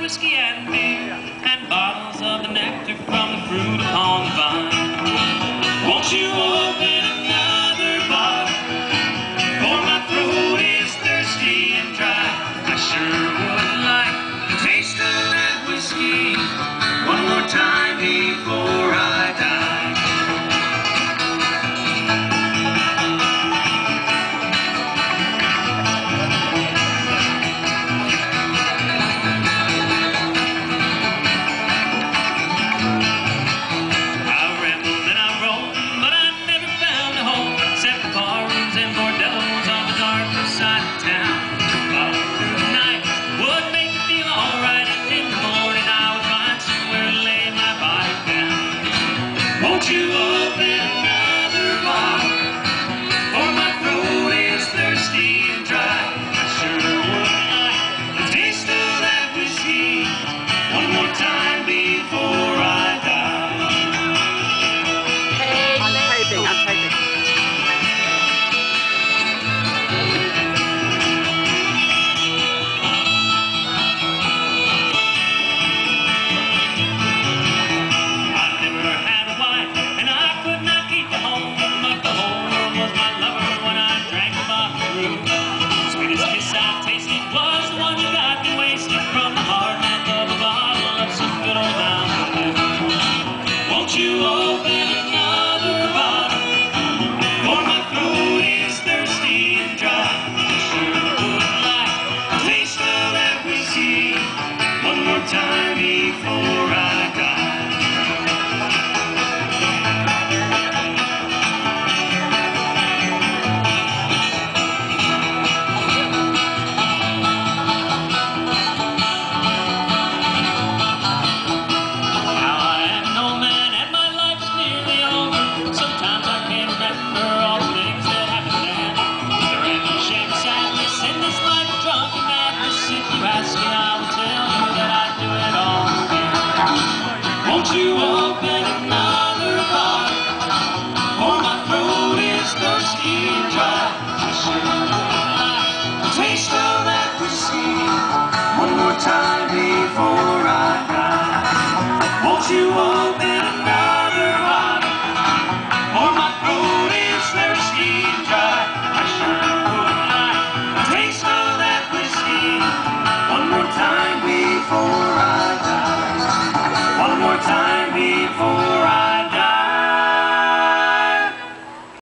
whiskey and beer, and bottles of the nectar from the fruit upon the vine. Won't you open another bottle, for my throat is thirsty and dry. I sure would like the taste of that whiskey one more time before I die. Won't you open another bottle, for my throat is thirsty and dry. I sure would like the taste of that whiskey one more time before I die. I'm taping. Won't you open another bottle, for my throat is thirsty and dry. I sure would like the taste of that whiskey one more time before I die. Won't you